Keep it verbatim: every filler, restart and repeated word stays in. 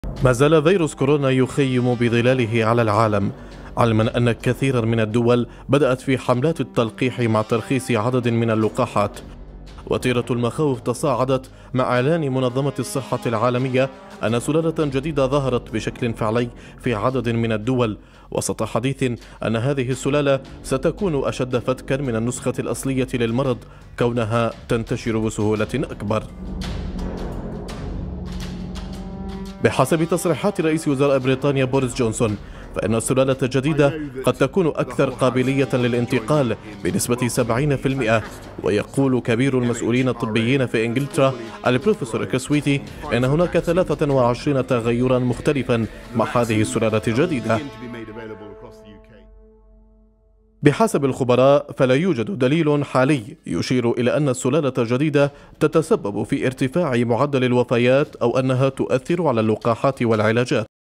ما زال فيروس كورونا يخيم بظلاله على العالم، علما أن كثيرا من الدول بدأت في حملات التلقيح مع ترخيص عدد من اللقاحات. وتيرة المخاوف تصاعدت مع إعلان منظمة الصحة العالمية أن سلالة جديدة ظهرت بشكل فعلي في عدد من الدول، وسط حديث أن هذه السلالة ستكون أشد فتكا من النسخة الأصلية للمرض كونها تنتشر بسهولة أكبر. بحسب تصريحات رئيس وزراء بريطانيا بوريس جونسون، فإن السلالة الجديدة قد تكون أكثر قابلية للانتقال بنسبة سبعين بالمئة. ويقول كبير المسؤولين الطبيين في إنجلترا البروفيسور كريس، إن هناك ثلاثة وعشرين تغيرا مختلفا مع هذه السلالة الجديدة. بحسب الخبراء، فلا يوجد دليل حالي يشير إلى أن السلالة الجديدة تتسبب في ارتفاع معدل الوفيات أو أنها تؤثر على اللقاحات والعلاجات.